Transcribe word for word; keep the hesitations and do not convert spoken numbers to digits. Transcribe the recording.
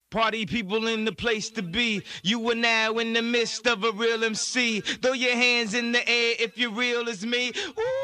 Party people in the place to be. You are now in the midst of a real M C. Throw your hands in the air if you're real as me. Ooh.